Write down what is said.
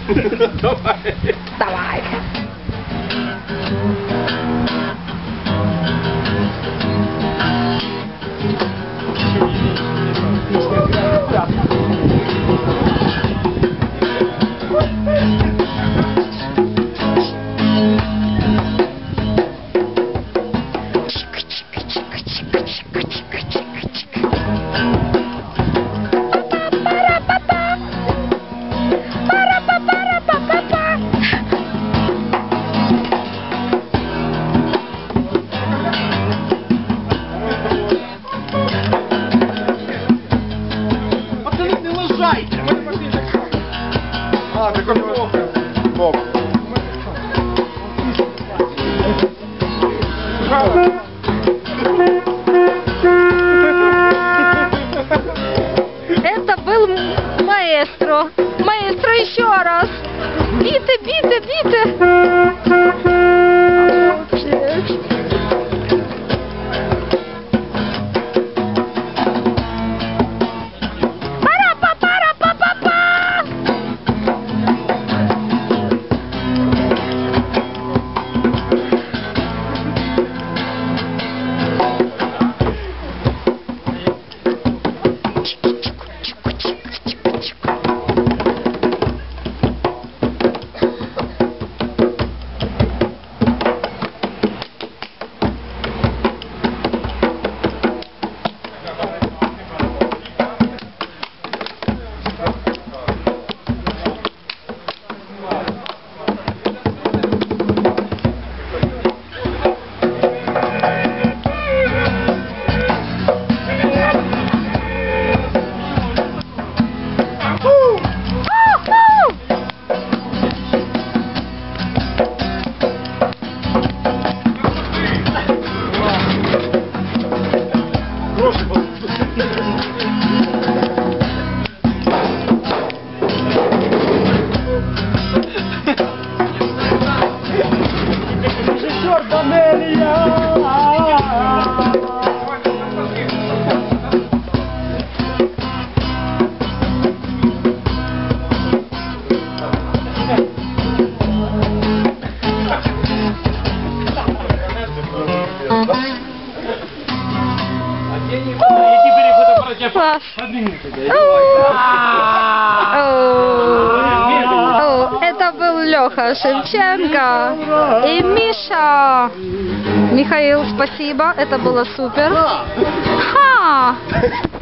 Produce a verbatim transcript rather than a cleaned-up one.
Давай. Давай. Пацаны, не лежайте! А, такой бог. Бог. Это был маэстро. Маэстро еще раз. Биты, биты, биты. Класс. О, это был Леха Шевченко и Миша. Михаил, спасибо, это было супер. Ха!